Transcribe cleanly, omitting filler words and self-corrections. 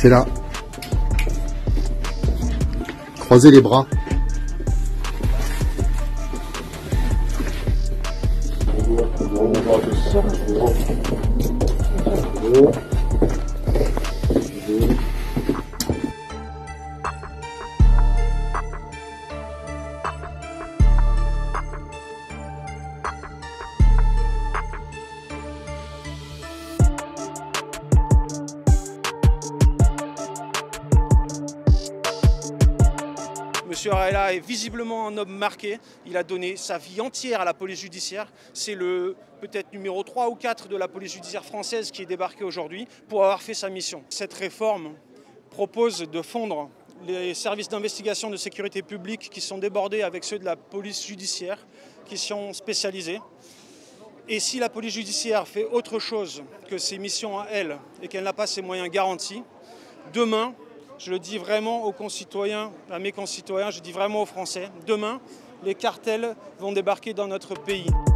C'est là. Croisez les bras. Bonjour à tous. Monsieur Arella est visiblement un homme marqué. Il a donné sa vie entière à la police judiciaire. C'est le peut-être numéro 3 ou 4 de la police judiciaire française qui est débarqué aujourd'hui pour avoir fait sa mission. Cette réforme propose de fondre les services d'investigation de sécurité publique qui sont débordés avec ceux de la police judiciaire qui sont spécialisés. Et si la police judiciaire fait autre chose que ses missions à elle et qu'elle n'a pas ses moyens garantis, demain, je le dis vraiment aux concitoyens, à mes concitoyens, je dis vraiment aux Français, demain, les cartels vont débarquer dans notre pays.